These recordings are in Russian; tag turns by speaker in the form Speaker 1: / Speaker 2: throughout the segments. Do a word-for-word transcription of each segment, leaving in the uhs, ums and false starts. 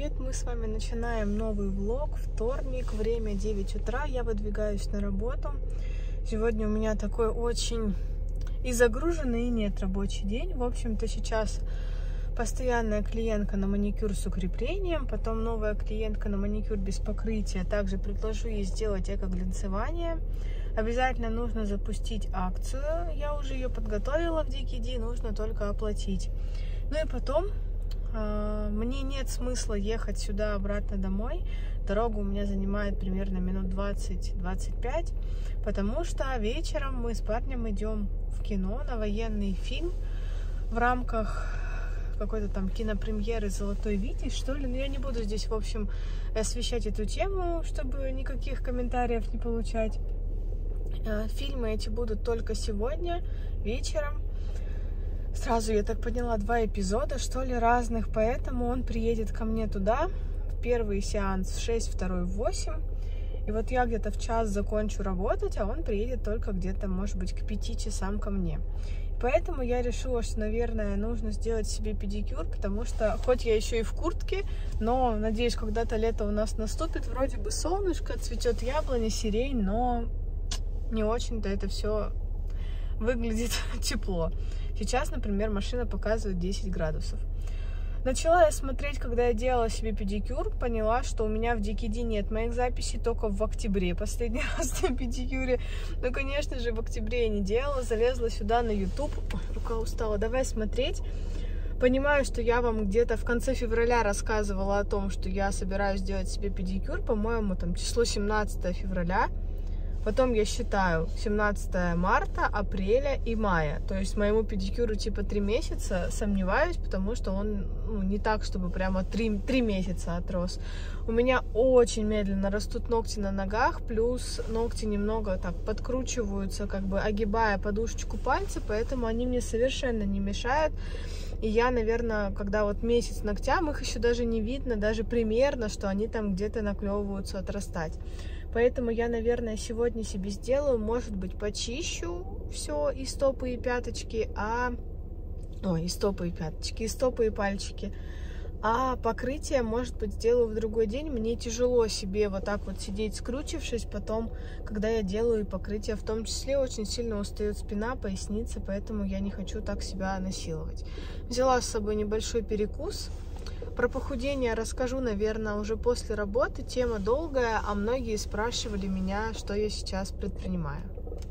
Speaker 1: привет! Мы с вами начинаем новый влог. Вторник, время девять утра. Я выдвигаюсь на работу. Сегодня у меня такой очень и загруженный, и нет рабочий день. В общем-то, сейчас постоянная клиентка на маникюр с укреплением, потом новая клиентка на маникюр без покрытия. Также предложу ей сделать эко-глянцевание. Обязательно нужно запустить акцию. Я уже ее подготовила в Дикий Ди, нужно только оплатить. Ну и потом... Мне нет смысла ехать сюда обратно домой. Дорога у меня занимает примерно минут двадцать-двадцать пять, потому что вечером мы с парнем идем в кино на военный фильм в рамках какой-то там кинопремьеры «Золотой Витязь», что ли. Но я не буду здесь, в общем, освещать эту тему, чтобы никаких комментариев не получать. Фильмы эти будут только сегодня вечером. Сразу, я так поняла, два эпизода, что ли, разных, поэтому он приедет ко мне туда. Первый сеанс в шесть, второй в восемь. И вот я где-то в час закончу работать, а он приедет только где-то, может быть, к пяти часам ко мне. Поэтому я решила, что, наверное, нужно сделать себе педикюр, потому что, хоть я еще и в куртке, но, надеюсь, когда-то лето у нас наступит. Вроде бы солнышко, цветет яблоня, сирень, но не очень-то это все выглядит тепло. Сейчас, например, машина показывает десять градусов. Начала я смотреть, когда я делала себе педикюр, поняла, что у меня в Дикий Ди нет моих записей, только в октябре последний раз на педикюре. Ну, конечно же, в октябре я не делала, залезла сюда на YouTube. Ой, рука устала, давай смотреть. Понимаю, что я вам где-то в конце февраля рассказывала о том, что я собираюсь сделать себе педикюр, по-моему, там число семнадцатое февраля. Потом я считаю семнадцатое марта, апреля и мая. То есть моему педикюру типа три месяца. Сомневаюсь, потому что он ну, не так, чтобы прямо три, три месяца отрос. У меня очень медленно растут ногти на ногах, плюс ногти немного так подкручиваются, как бы огибая подушечку пальца, поэтому они мне совершенно не мешают. И я, наверное, когда вот месяц ногтям, их еще даже не видно, даже примерно, что они там где-то наклевываются отрастать. Поэтому я, наверное, сегодня себе сделаю, может быть, почищу все и стопы, и пяточки, а... Ой, и стопы, и пяточки, и стопы, и пальчики. А покрытие, может быть, сделаю в другой день. Мне тяжело себе вот так вот сидеть, скручившись. Потом, когда я делаю и покрытие, в том числе, очень сильно устает спина, поясница, поэтому я не хочу так себя насиловать. Взяла с собой небольшой перекус. Про похудение расскажу, наверное, уже после работы. Тема долгая, а многие спрашивали меня, что я сейчас предпринимаю.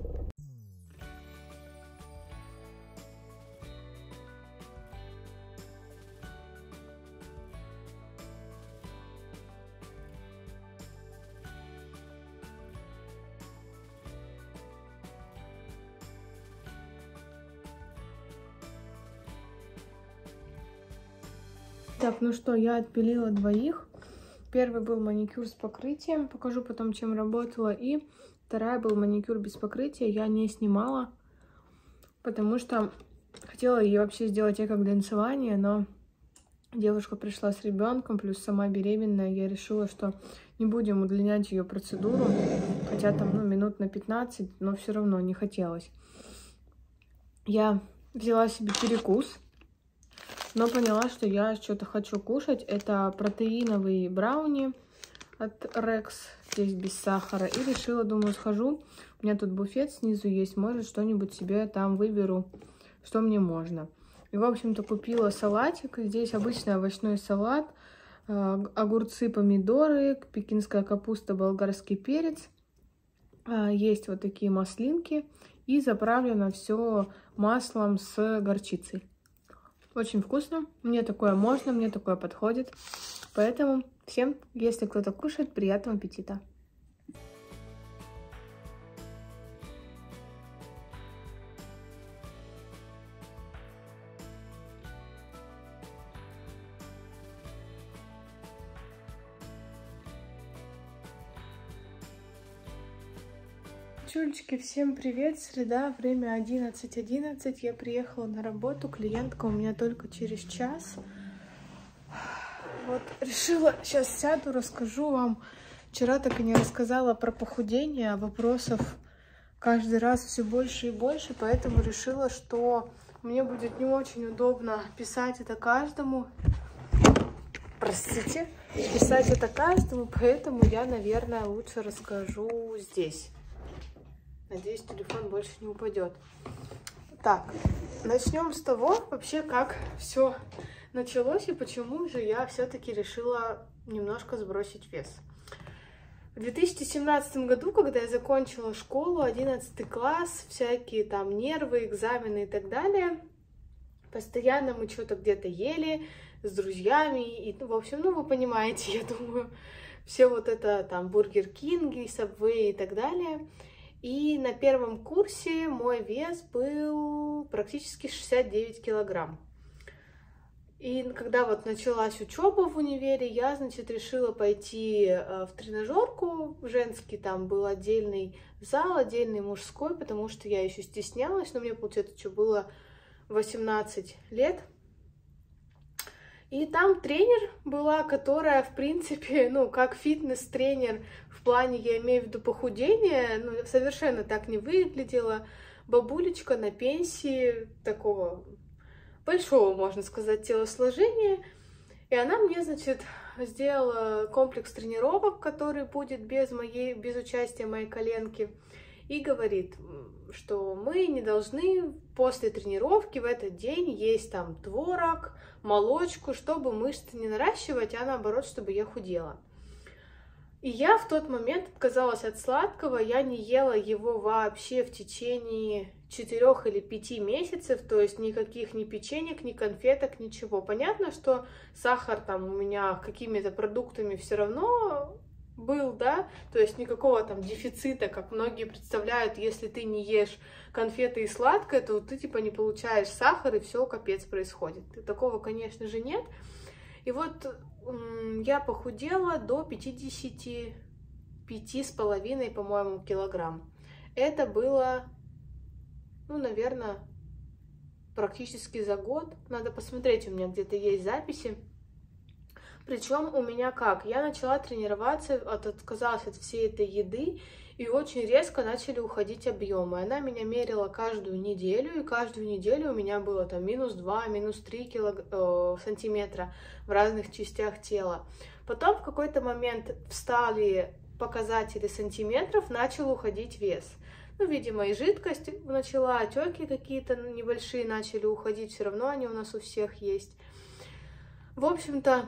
Speaker 1: Так, ну что, я отпилила двоих. Первый был маникюр с покрытием, покажу потом, чем работала. И вторая был маникюр без покрытия, я не снимала, потому что хотела ей вообще сделать эко-глянцевание, но девушка пришла с ребенком, плюс сама беременная, я решила, что не будем удлинять ее процедуру, хотя там, ну, минут на пятнадцать, но все равно не хотелось. Я взяла себе перекус. Но поняла, что я что-то хочу кушать. Это протеиновый брауни от Rex, здесь без сахара. И решила, думаю, схожу. У меня тут буфет снизу есть, может, что-нибудь себе там выберу, что мне можно. И, в общем-то, купила салатик. Здесь обычный овощной салат, огурцы, помидоры, пекинская капуста, болгарский перец. Есть вот такие маслинки. И заправлено все маслом с горчицей. Очень вкусно, мне такое можно, мне такое подходит. Поэтому всем, если кто-то кушает, приятного аппетита. Чульчики, всем привет! Среда, время одиннадцать одиннадцать. Я приехала на работу, клиентка у меня только через час. Вот, решила, сейчас сяду, расскажу вам. Вчера так и не рассказала про похудение, вопросов каждый раз все больше и больше, поэтому решила, что мне будет не очень удобно писать это каждому. простите, писать это каждому, поэтому я, наверное, лучше расскажу здесь. Надеюсь, телефон больше не упадет. Так, начнем с того, вообще, как все началось и почему же я все-таки решила немножко сбросить вес. В две тысячи семнадцатом году, когда я закончила школу, одиннадцатый класс, всякие там нервы, экзамены и так далее, постоянно мы что-то где-то ели с друзьями, и, в общем, ну, вы понимаете, я думаю, все вот это там Бургер Кинги, Сабвей и так далее. И на первом курсе мой вес был практически шестьдесят девять килограмм. И когда вот началась учеба в универе, я, значит, решила пойти в тренажерку женский, там был отдельный зал, отдельный мужской, потому что я еще стеснялась, но мне, получается, что было восемнадцать лет. И там тренер была, которая, в принципе, ну, как фитнес-тренер, в плане, я имею в виду похудение, ну, совершенно так не выглядела. Бабулечка на пенсии, такого большого, можно сказать, телосложения. И она мне, значит, сделала комплекс тренировок, который будет без моей, без участия моей коленки. И говорит, что мы не должны после тренировки в этот день есть там творог, молочку, чтобы мышцы не наращивать, а наоборот, чтобы я худела. И я в тот момент отказалась от сладкого, я не ела его вообще в течение четырёх или пяти месяцев, то есть никаких ни печенек, ни конфеток, ничего. Понятно, что сахар там у меня какими-то продуктами все равно был, да, то есть никакого там дефицита, как многие представляют, если ты не ешь конфеты и сладкое, то ты типа не получаешь сахар, и все, капец происходит. Такого, конечно же, нет. И вот я похудела до пятидесяти пяти с половиной, по-моему, килограмм. Это было, ну, наверное, практически за год. Надо посмотреть, у меня где-то есть записи. Причем у меня как? Я начала тренироваться, от, отказалась от всей этой еды, и очень резко начали уходить объемы. Она меня мерила каждую неделю, и каждую неделю у меня было там минус два, минус три килог... э, сантиметра в разных частях тела. Потом в какой-то момент встали показатели сантиметров, начал уходить вес. Ну, видимо, и жидкость начала, отеки какие-то небольшие начали уходить, все равно они у нас у всех есть. В общем-то,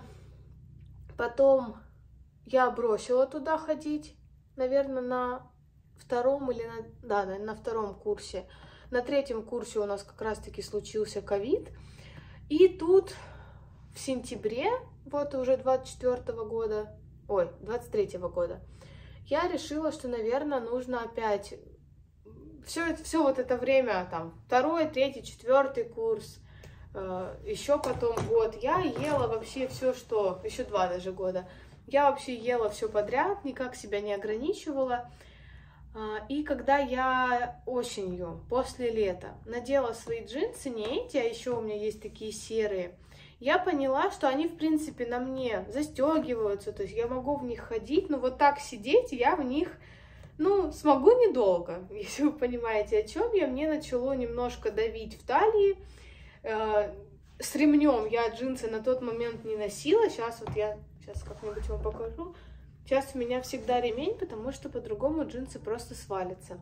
Speaker 1: потом я бросила туда ходить, наверное, на втором или на, да, на втором курсе. На третьем курсе у нас как раз-таки случился ковид. И тут в сентябре, вот уже двадцать четвёртого года, ой, двадцать третьего года, я решила, что, наверное, нужно опять все, все вот это время, там, второй, третий, четвертый курс, еще потом год, я ела вообще все, что, еще два даже года, я вообще ела все подряд, никак себя не ограничивала. И когда я осенью, после лета, надела свои джинсы, не эти, а еще у меня есть такие серые, я поняла, что они, в принципе, на мне застегиваются, то есть я могу в них ходить, но вот так сидеть я в них, ну, смогу недолго, если вы понимаете, о чем я. Мне начало немножко давить в талии. С ремнем я джинсы на тот момент не носила. Сейчас вот я сейчас как-нибудь вам покажу. Сейчас у меня всегда ремень, потому что по-другому джинсы просто свалятся.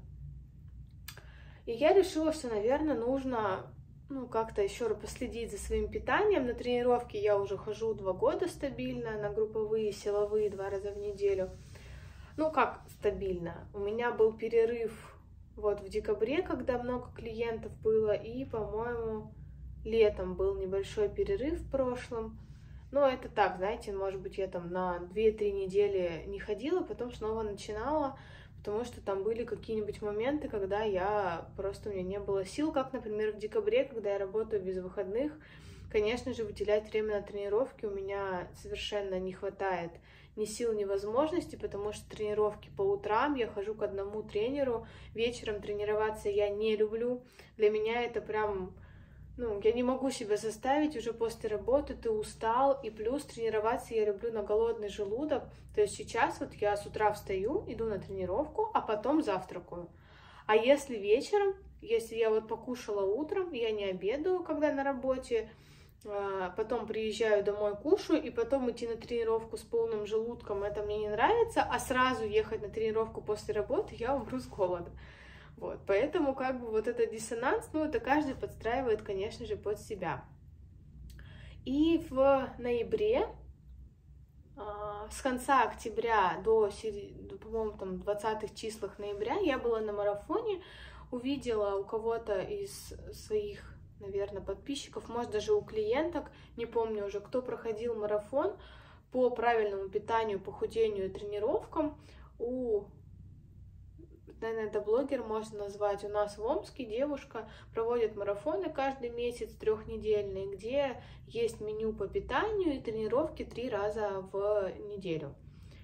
Speaker 1: И я решила, что, наверное, нужно, ну, как-то еще раз последить за своим питанием. На тренировки я уже хожу два года стабильно, на групповые, силовые два раза в неделю. Ну, как стабильно? У меня был перерыв вот в декабре, когда много клиентов было, и, по-моему, летом был небольшой перерыв в прошлом. Но это так, знаете, может быть, я там на две-три недели не ходила, потом снова начинала, потому что там были какие-нибудь моменты, когда я просто, у меня не было сил, как, например, в декабре, когда я работаю без выходных. Конечно же, выделять время на тренировки у меня совершенно не хватает ни сил, ни возможностей, потому что тренировки по утрам, я хожу к одному тренеру, вечером тренироваться я не люблю. Для меня это прям, ну, я не могу себя заставить, уже после работы ты устал, и плюс тренироваться я люблю на голодный желудок. То есть сейчас вот я с утра встаю, иду на тренировку, а потом завтракаю. А если вечером, если я вот покушала утром, я не обедаю, когда на работе, потом приезжаю домой, кушаю, и потом идти на тренировку с полным желудком, это мне не нравится, а сразу ехать на тренировку после работы, я умру с голода. Вот, поэтому как бы вот этот диссонанс, ну, это каждый подстраивает, конечно же, под себя. И в ноябре, с конца октября до, по-моему, там двадцатых числах ноября я была на марафоне, увидела у кого-то из своих, наверное, подписчиков, может, даже у клиенток, не помню уже, кто проходил марафон по правильному питанию, похудению и тренировкам. У, наверное, это блогер можно назвать, у нас в Омске девушка проводит марафоны каждый месяц, трехнедельные, где есть меню по питанию и тренировки три раза в неделю.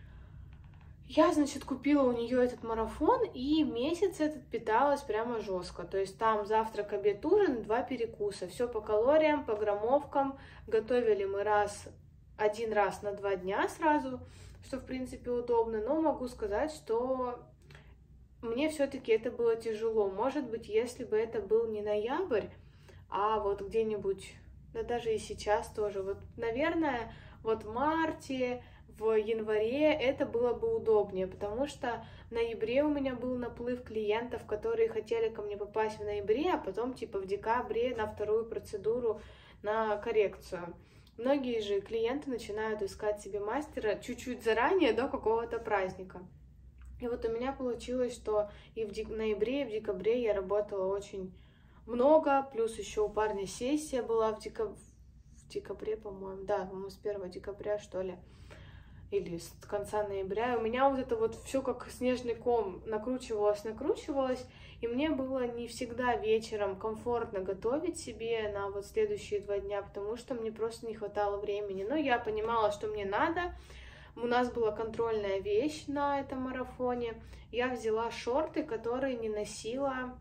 Speaker 1: Я, значит, купила у нее этот марафон, и месяц этот питалась прямо жестко. То есть там завтрак, обед, ужин, два перекуса. Все по калориям, по граммовкам. Готовили мы раз, один раз на два дня сразу, что, в принципе, удобно. Но могу сказать, что мне все-таки это было тяжело. Может быть, если бы это был не ноябрь, а вот где-нибудь, да даже и сейчас тоже. Вот, наверное, вот в марте, в январе это было бы удобнее, потому что в ноябре у меня был наплыв клиентов, которые хотели ко мне попасть в ноябре, а потом типа в декабре на вторую процедуру, на коррекцию. Многие же клиенты начинают искать себе мастера чуть-чуть заранее, до какого-то праздника. И вот у меня получилось, что и в ноябре, и в декабре я работала очень много, плюс еще у парня сессия была в, декаб... в декабре, по-моему, да, по-моему, с первого декабря, что ли, или с конца ноября. И у меня вот это вот все как снежный ком накручивалось, накручивалось, и мне было не всегда вечером комфортно готовить себе на вот следующие два дня, потому что мне просто не хватало времени. Но я понимала, что мне надо. У нас была контрольная вещь на этом марафоне. Я взяла шорты, которые не носила,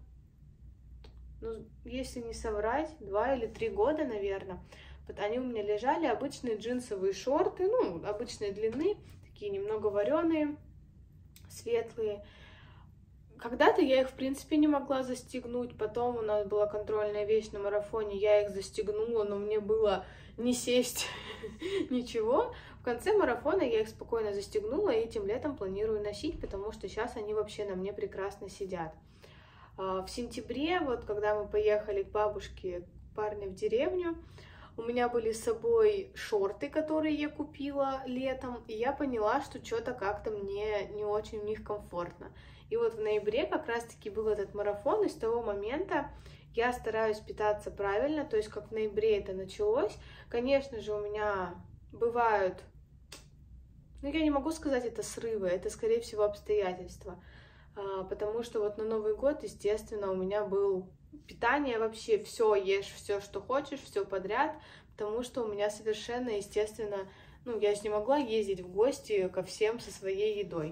Speaker 1: ну, если не соврать, два или три года, наверное. Вот они у меня лежали, обычные джинсовые шорты, ну, обычной длины, такие немного вареные, светлые. Когда-то я их, в принципе, не могла застегнуть, потом у нас была контрольная вещь на марафоне, я их застегнула, но мне было не сесть ничего. В конце марафона я их спокойно застегнула и этим летом планирую носить, потому что сейчас они вообще на мне прекрасно сидят. В сентябре, вот когда мы поехали к бабушке парня в деревню, у меня были с собой шорты, которые я купила летом, и я поняла, что что-то как-то мне не очень в них комфортно. И вот в ноябре как раз-таки был этот марафон, и с того момента я стараюсь питаться правильно, то есть как в ноябре это началось. Конечно же, у меня бывают, ну я не могу сказать это срывы, это скорее всего обстоятельства, потому что вот на Новый год, естественно, у меня был питание вообще, все ешь, все, что хочешь, все подряд, потому что у меня совершенно, естественно, ну, я же не могла ездить в гости ко всем со своей едой.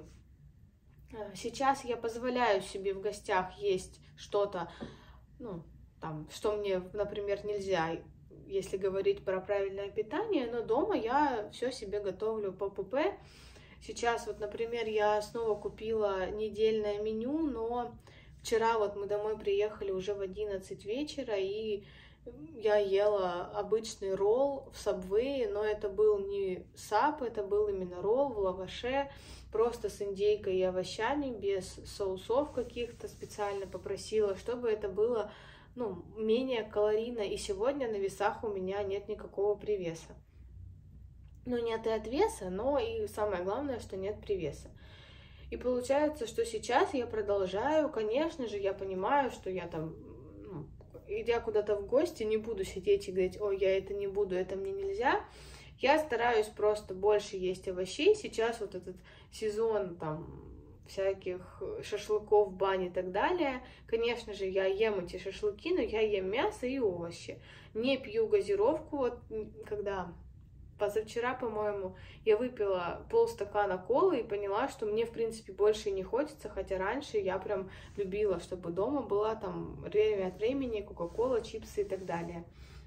Speaker 1: Сейчас я позволяю себе в гостях есть что-то, ну, там, что мне, например, нельзя, если говорить про правильное питание, но дома я все себе готовлю по ПП. Сейчас вот, например, я снова купила недельное меню, но вчера вот мы домой приехали уже в одиннадцать вечера, и я ела обычный ролл в Subway, но это был не сап, это был именно ролл в лаваше, просто с индейкой и овощами, без соусов каких-то, специально попросила, чтобы это было, ну, менее калорийно, и сегодня на весах у меня нет никакого привеса. Ну, нет и от веса, но и самое главное, что нет привеса. И получается, что сейчас я продолжаю, конечно же, я понимаю, что я там, ну, идя куда-то в гости, не буду сидеть и говорить: ой, я это не буду, это мне нельзя. Я стараюсь просто больше есть овощей. Сейчас вот этот сезон там всяких шашлыков, бань и так далее. Конечно же, я ем эти шашлыки, но я ем мясо и овощи. Не пью газировку, вот когда... Позавчера, по-моему, я выпила полстакана колы и поняла, что мне, в принципе, больше не хочется, хотя раньше я прям любила, чтобы дома была там время от времени кока-кола, чипсы и так далее.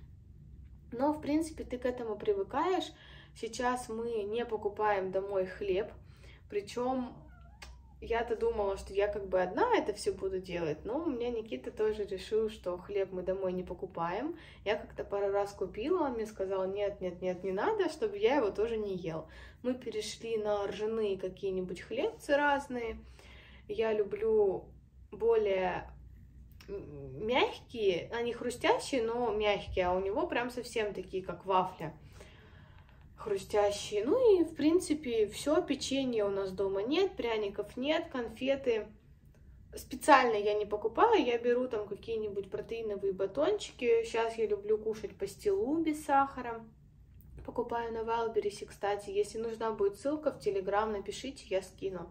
Speaker 1: Но, в принципе, ты к этому привыкаешь. Сейчас мы не покупаем домой хлеб, причем я-то думала, что я как бы одна это все буду делать, но у меня Никита тоже решил, что хлеб мы домой не покупаем. Я как-то пару раз купила, он мне сказал, нет, нет, нет, не надо, чтобы я его тоже не ел. Мы перешли на ржаные какие-нибудь хлебцы разные. Я люблю более мягкие, они хрустящие, но мягкие, а у него прям совсем такие, как вафля. Хрустящие. Ну и, в принципе, все. Печенья у нас дома нет, пряников нет, конфеты. Специально я не покупаю, я беру там какие-нибудь протеиновые батончики. Сейчас я люблю кушать пастилу без сахара. Покупаю на Wildberries, кстати. Если нужна будет ссылка в Telegram, напишите, я скину.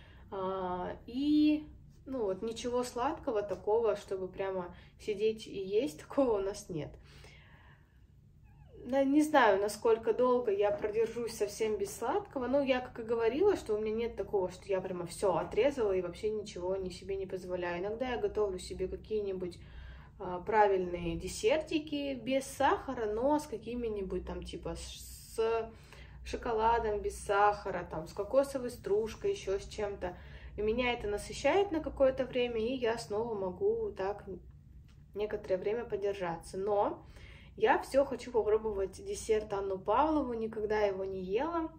Speaker 1: И, ну вот, ничего сладкого такого, чтобы прямо сидеть и есть, такого у нас нет. Не знаю, насколько долго я продержусь совсем без сладкого, но я, как и говорила, что у меня нет такого, что я прямо все отрезала и вообще ничего ни себе не позволяю. Иногда я готовлю себе какие-нибудь а, правильные десертики без сахара, но с какими-нибудь там типа с шоколадом без сахара, там с кокосовой стружкой, еще с чем-то. И меня это насыщает на какое-то время, и я снова могу так некоторое время подержаться. Но я все хочу попробовать десерт Анну Павлову, никогда его не ела.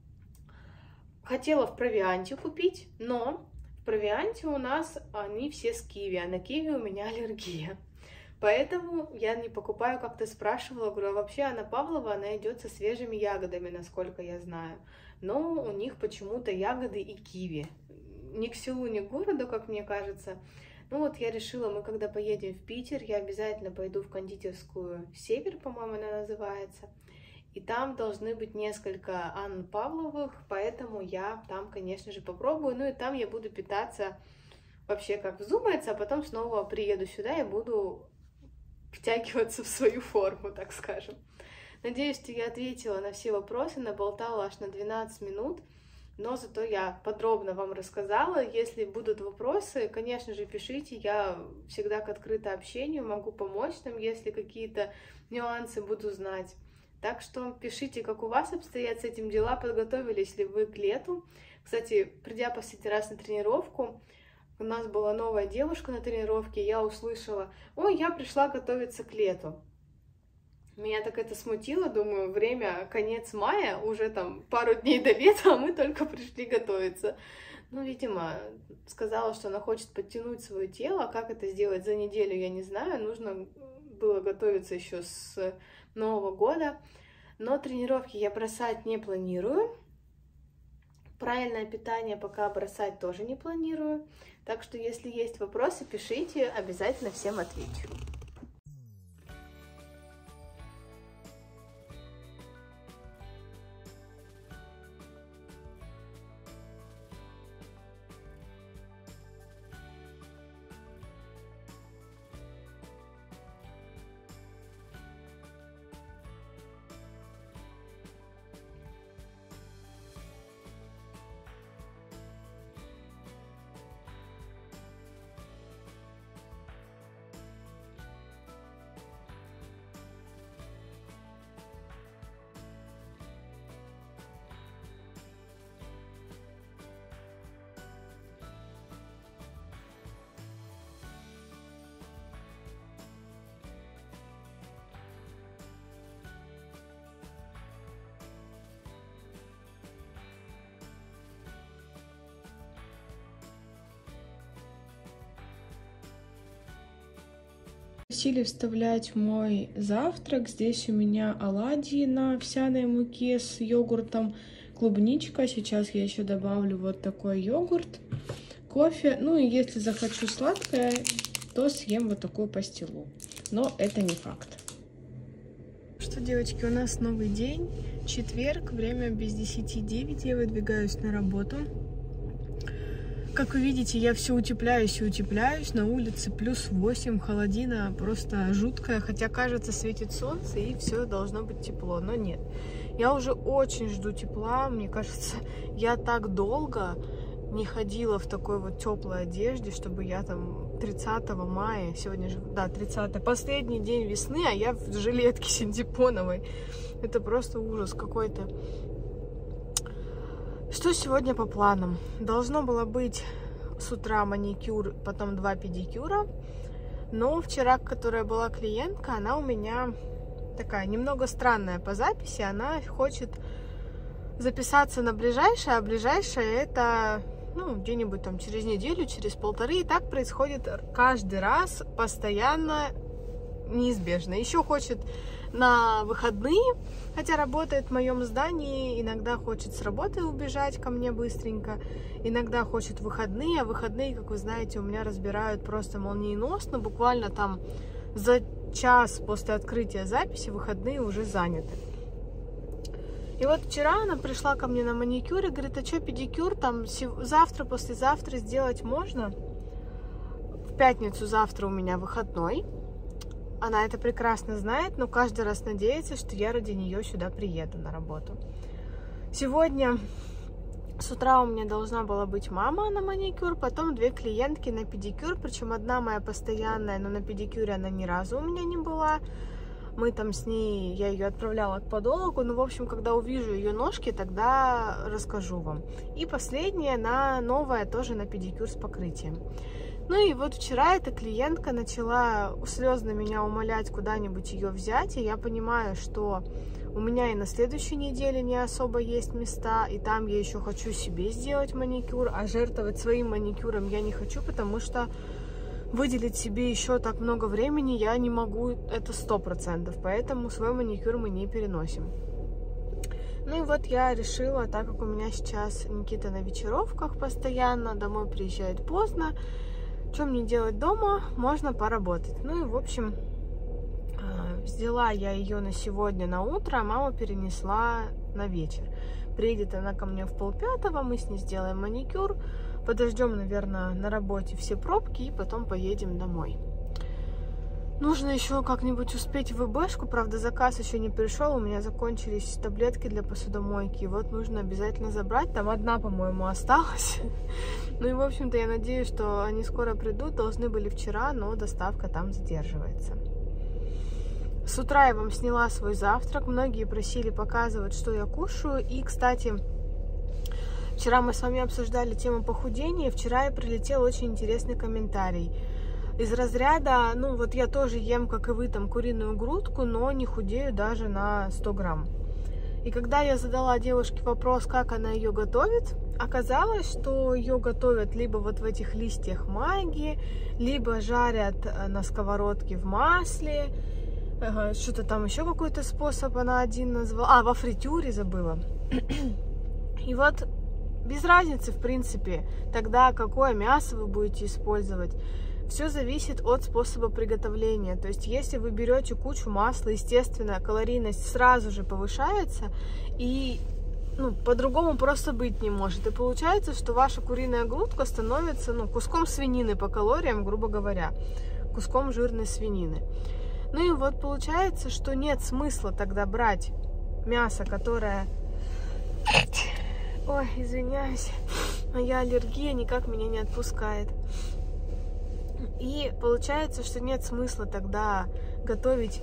Speaker 1: Хотела в провианте купить, но в провианте у нас они все с киви, а на киви у меня аллергия. Поэтому я не покупаю, как-то спрашивала, говорю, а вообще Анна Павлова, она идет со свежими ягодами, насколько я знаю. Но у них почему-то ягоды и киви. Ни к селу, ни к городу, как мне кажется. Ну вот я решила, мы когда поедем в Питер, я обязательно пойду в кондитерскую «Север», по-моему, она называется. И там должны быть несколько Анн Павловых, поэтому я там, конечно же, попробую. Ну и там я буду питаться вообще как вздумается, а потом снова приеду сюда и буду втягиваться в свою форму, так скажем. Надеюсь, что я ответила на все вопросы, наболтала аж на двенадцать минут. Но зато я подробно вам рассказала. Если будут вопросы, конечно же, пишите. Я всегда к открытому общению, могу помочь там, если какие-то нюансы буду знать. Так что пишите, как у вас обстоят с этим дела, подготовились ли вы к лету. Кстати, придя последний раз на тренировку, у нас была новая девушка на тренировке, я услышала, ой, я пришла готовиться к лету. Меня так это смутило, думаю, время конец мая, уже там пару дней до лета, а мы только пришли готовиться. Ну, видимо, сказала, что она хочет подтянуть свое тело, как это сделать за неделю, я не знаю, нужно было готовиться еще с Нового года. Но тренировки я бросать не планирую, правильное питание пока бросать тоже не планирую, так что если есть вопросы, пишите, обязательно всем отвечу. Просили вставлять мой завтрак. Здесь у меня оладьи на овсяной муке с йогуртом, клубничка. Сейчас я еще добавлю вот такой йогурт, кофе. Ну и если захочу сладкое, то съем вот такую пастилу. Но это не факт. Что, девочки, у нас новый день. Четверг, время без десяти девять. Я выдвигаюсь на работу. Как вы видите, я все утепляюсь и утепляюсь. На улице плюс восемь, холодина просто жуткая. Хотя, кажется, светит солнце и все должно быть тепло. Но нет. Я уже очень жду тепла. Мне кажется, я так долго не ходила в такой вот теплой одежде, чтобы я там тридцатого мая, сегодня же, да, тридцатое, последний день весны, а я в жилетке синтепоновой. Это просто ужас какой-то. Что сегодня по планам? Должно было быть с утра маникюр, потом два педикюра. Но вчера, которая была клиентка, она у меня такая немного странная по записи. Она хочет записаться на ближайшее, а ближайшее это, ну, где-нибудь там через неделю, через полторы. И так происходит каждый раз, постоянно, неизбежно. Еще хочет на выходные, хотя работает в моем здании, иногда хочет с работы убежать ко мне быстренько, иногда хочет выходные, а выходные, как вы знаете, у меня разбирают просто молниеносно, буквально там за час после открытия записи выходные уже заняты. И вот вчера она пришла ко мне на маникюр и говорит: а что, педикюр там завтра, послезавтра сделать можно? В пятницу завтра у меня выходной. Она это прекрасно знает, но каждый раз надеется, что я ради нее сюда приеду на работу. Сегодня с утра у меня должна была быть мама на маникюр, потом две клиентки на педикюр, причем одна моя постоянная, но на педикюре она ни разу у меня не была. Мы там с ней, я ее отправляла к подологу, ну, в общем, когда увижу ее ножки, тогда расскажу вам. И последняя, она новая, тоже на педикюр с покрытием. Ну и вот вчера эта клиентка начала слезно меня умолять куда-нибудь ее взять, и я понимаю, что у меня и на следующей неделе не особо есть места, и там я еще хочу себе сделать маникюр, а жертвовать своим маникюром я не хочу, потому что выделить себе еще так много времени я не могу, это сто процентов, поэтому свой маникюр мы не переносим. Ну и вот я решила, так как у меня сейчас Никита на вечеровках постоянно, домой приезжает поздно, что мне делать дома, можно поработать. Ну и в общем, взяла я ее на сегодня на утро, а мама перенесла на вечер. Приедет она ко мне в полпятого, мы с ней сделаем маникюр, подождем, наверное, на работе все пробки и потом поедем домой. Нужно еще как-нибудь успеть в ВБшку, правда, заказ еще не пришел, у меня закончились таблетки для посудомойки, вот нужно обязательно забрать, там одна, по-моему, осталась. Ну и, в общем-то, я надеюсь, что они скоро придут, должны были вчера, но доставка там задерживается. С утра я вам сняла свой завтрак, многие просили показывать, что я кушаю, и, кстати, вчера мы с вами обсуждали тему похудения, вчера я прилетел очень интересный комментарий. Из разряда, ну вот я тоже ем, как и вы, там куриную грудку, но не худею даже на сто грамм. И когда я задала девушке вопрос, как она ее готовит, оказалось, что ее готовят либо вот в этих листьях магии, либо жарят на сковородке в масле, что-то там еще какой-то способ она один назвала, а, во фритюре забыла. И вот без разницы, в принципе, тогда какое мясо вы будете использовать. Все зависит от способа приготовления. То есть, если вы берете кучу масла, естественно, калорийность сразу же повышается, и ну, по-другому просто быть не может. И получается, что ваша куриная грудка становится ну, куском свинины по калориям, грубо говоря, куском жирной свинины. Ну и вот получается, что нет смысла тогда брать мясо, которое... Ой, извиняюсь, моя аллергия никак меня не отпускает. И получается, что нет смысла тогда готовить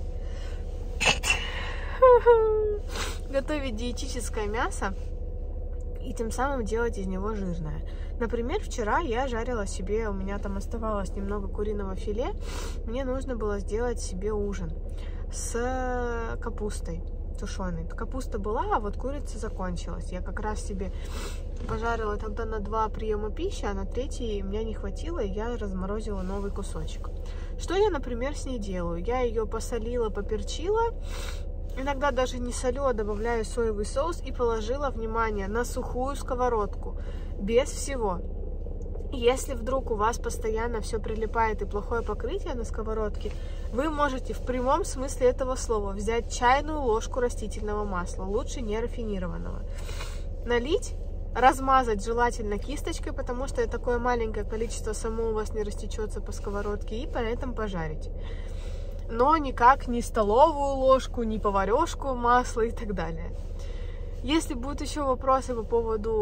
Speaker 1: готовить диетическое мясо и тем самым делать из него жирное. Например, вчера я жарила себе, у меня там оставалось немного куриного филе, мне нужно было сделать себе ужин с капустой тушеной. Капуста была, а вот курица закончилась. Я как раз себе пожарила тогда на два приема пищи, а на третий меня не хватило, и я разморозила новый кусочек. Что я, например, с ней делаю? Я ее посолила, поперчила, иногда даже не солю, а добавляю соевый соус и положила, внимание, на сухую сковородку, без всего. Если вдруг у вас постоянно все прилипает и плохое покрытие на сковородке, вы можете в прямом смысле этого слова взять чайную ложку растительного масла, лучше не рафинированного, налить, размазать желательно кисточкой, потому что такое маленькое количество само у вас не растечется по сковородке, и при этом пожарить. Но никак не столовую ложку, не поварешку масла и так далее. Если будут еще вопросы по поводу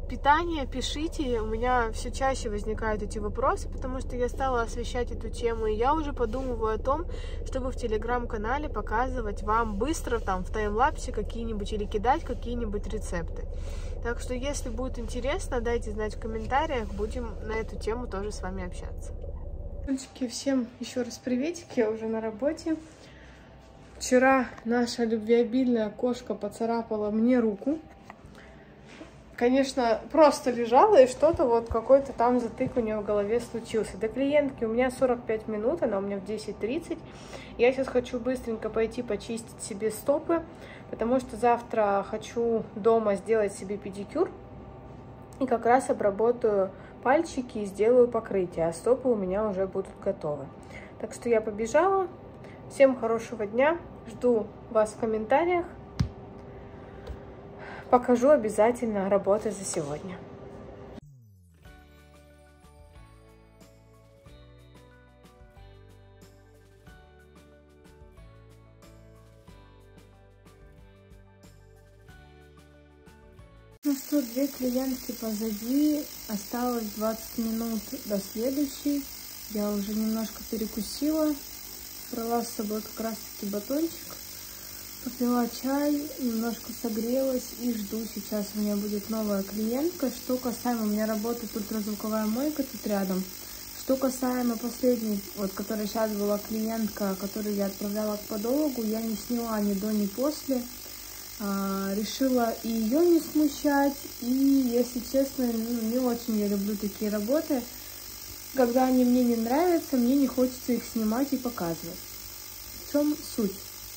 Speaker 1: питания, пишите. У меня все чаще возникают эти вопросы, потому что я стала освещать эту тему, и я уже подумываю о том, чтобы в телеграм-канале показывать вам быстро там в таймлапсе какие-нибудь или кидать какие-нибудь рецепты. Так что, если будет интересно, дайте знать в комментариях, будем на эту тему тоже с вами общаться. Девочки, всем еще раз приветик, я уже на работе. Вчера наша любвеобильная кошка поцарапала мне руку. Конечно, просто лежала, и что-то вот какой-то там затык у нее в голове случился. До клиентки у меня сорок пять минут, она у меня в десять тридцать. Я сейчас хочу быстренько пойти почистить себе стопы, потому что завтра хочу дома сделать себе педикюр. И как раз обработаю пальчики и сделаю покрытие, а стопы у меня уже будут готовы. Так что я побежала. Всем хорошего дня. Жду вас в комментариях. Покажу обязательно работы за сегодня. Ну что, две клиентки позади, осталось двадцать минут до следующей. Я уже немножко перекусила, брала с собой как раз таки батончик. Попила чай, немножко согрелась и жду. Сейчас у меня будет новая клиентка. Что касаемо, у меня работает ультразвуковая мойка тут рядом. Что касаемо последней, вот, которая сейчас была клиентка, которую я отправляла к подологу, я не сняла ни до, ни после. А, решила и ее не смущать. И, если честно, ну, не очень я люблю такие работы. Когда они мне не нравятся, мне не хочется их снимать и показывать. В чем суть?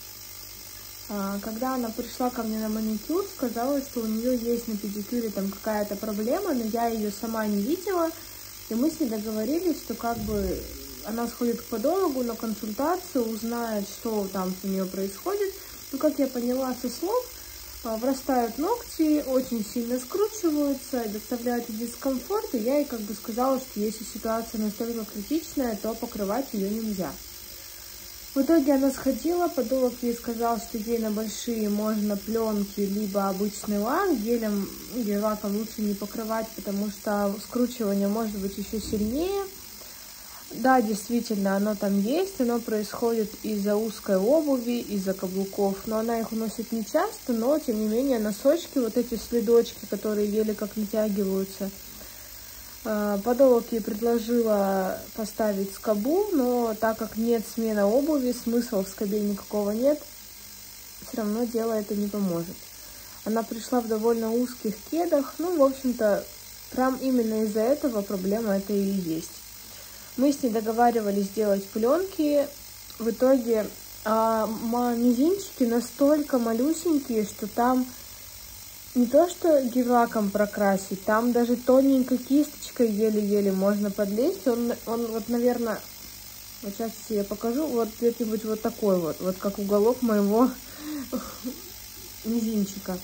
Speaker 1: Когда она пришла ко мне на маникюр, сказала, что у нее есть на педикюре там какая-то проблема, но я ее сама не видела. И мы с ней договорились, что как бы она сходит к подологу на консультацию, узнает, что там у нее происходит. Но, как я поняла со слов, врастают ногти, очень сильно скручиваются и доставляют дискомфорт. И я ей как бы сказала, что если ситуация настолько критичная, то покрывать ее нельзя. В итоге она сходила, подолог ей сказал, что ей на большие можно пленки, либо обычный лак. Гелем или лаком лучше не покрывать, потому что скручивание может быть еще сильнее. Да, действительно, оно там есть, оно происходит из-за узкой обуви, из-за каблуков. Но она их носит не часто, но тем не менее носочки, вот эти следочки, которые еле как натягиваются. Подолог ей предложила поставить скобу, но так как нет смены обуви, смысла в скобе никакого нет, все равно дело это не поможет. Она пришла в довольно узких кедах, ну, в общем-то, прям именно из-за этого проблема это и есть. Мы с ней договаривались сделать пленки, в итоге а, мизинчики настолько малюсенькие, что там не то что гель-лаком прокрасить, там даже тоненькой кисточкой еле-еле можно подлезть. Он, он вот, наверное, вот сейчас я покажу, вот где-нибудь вот такой вот, вот как уголок моего мизинчика.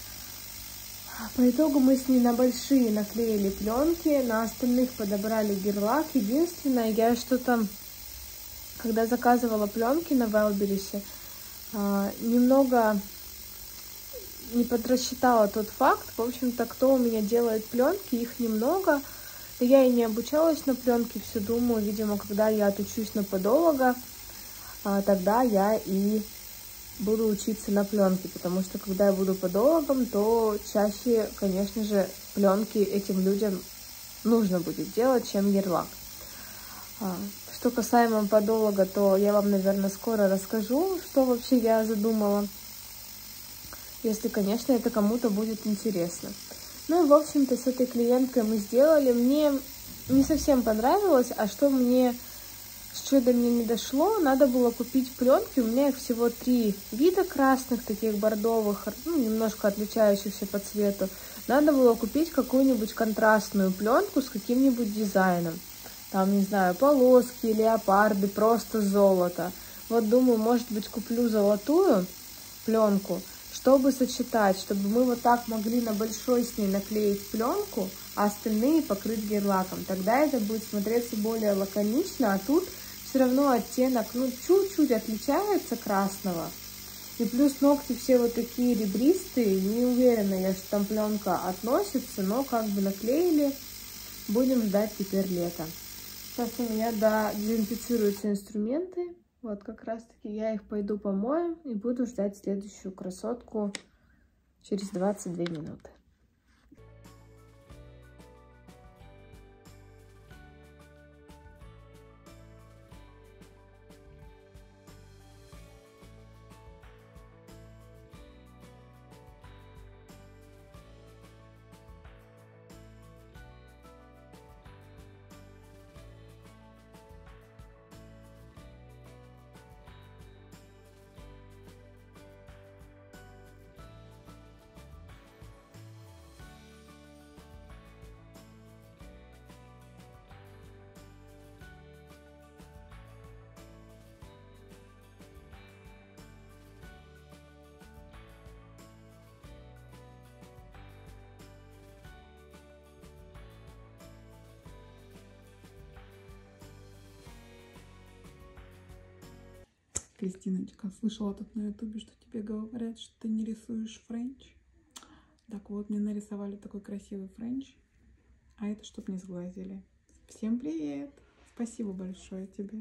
Speaker 1: По итогу мы с ней на большие наклеили пленки, на остальных подобрали гель-лак. Единственное, я что-то, когда заказывала пленки на Вайлдберрисе, немного не подрасчитала тот факт. В общем-то, кто у меня делает пленки, их немного. Да я и не обучалась на пленке, все думаю, видимо, когда я отучусь на подолога, тогда я и буду учиться на пленке, потому что когда я буду подологом, то чаще, конечно же, пленки этим людям нужно будет делать, чем гель-лак. Что касаемо подолога, то я вам, наверное, скоро расскажу, что вообще я задумала, если, конечно, это кому-то будет интересно. Ну и, в общем-то, с этой клиенткой мы сделали. Мне не совсем понравилось, а что мне, что до меня не дошло, надо было купить пленки. У меня их всего три вида красных, таких бордовых, ну, немножко отличающихся по цвету. Надо было купить какую-нибудь контрастную пленку с каким-нибудь дизайном. Там, не знаю, полоски, леопарды, просто золото. Вот думаю, может быть, куплю золотую пленку, чтобы сочетать, чтобы мы вот так могли на большой с ней наклеить пленку, а остальные покрыть гель-лаком. Тогда это будет смотреться более лаконично, а тут все равно оттенок, ну, чуть-чуть отличается красного. И плюс ногти все вот такие ребристые. Не уверена я, что там пленка относится, но как бы наклеили. Будем ждать теперь лета. Сейчас у меня да, дезинфицируются инструменты. Вот как раз таки я их пойду помою и буду ждать следующую красотку через двадцать две минуты.
Speaker 2: Кристиночка, слышала тут на ютубе, что тебе говорят, что ты не рисуешь френч. Так вот, мне нарисовали такой красивый френч, а это чтоб не сглазили. Всем привет! Спасибо большое тебе.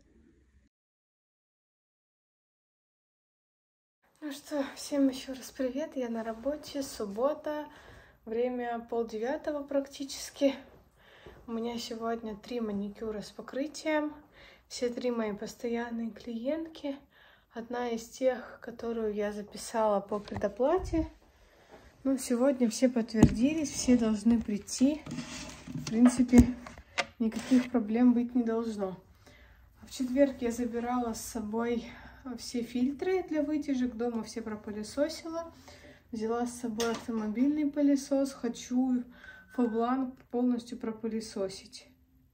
Speaker 1: Ну что, всем еще раз привет, я на работе, суббота, время полдевятого практически. У меня сегодня три маникюра с покрытием. Все три мои постоянные клиентки. Одна из тех, которую я записала по предоплате. Ну, сегодня все подтвердились, все должны прийти. В принципе, никаких проблем быть не должно. В четверг я забирала с собой все фильтры для вытяжек. Дома все пропылесосила. Взяла с собой автомобильный пылесос. Хочу Фобланк полностью пропылесосить.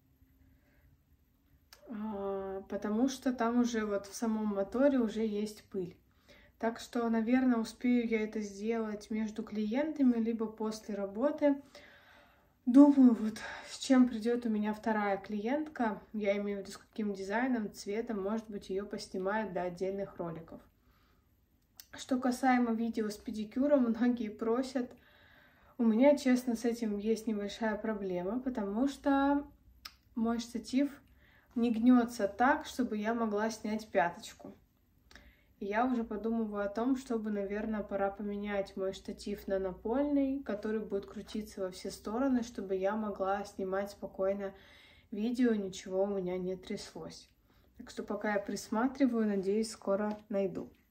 Speaker 1: Потому что там уже вот в самом моторе уже есть пыль. Так что, наверное, успею я это сделать между клиентами, либо после работы. Думаю, вот с чем придет у меня вторая клиентка. Я имею в виду, с каким дизайном, цветом. Может быть, ее поснимают до отдельных роликов. Что касаемо видео с педикюром, многие просят. У меня, честно, с этим есть небольшая проблема, потому что мой штатив не гнется так, чтобы я могла снять пяточку. И я уже подумываю о том, чтобы, наверное, пора поменять мой штатив на напольный, который будет крутиться во все стороны, чтобы я могла снимать спокойно видео, ничего у меня не тряслось. Так что пока я присматриваю, надеюсь, скоро найду.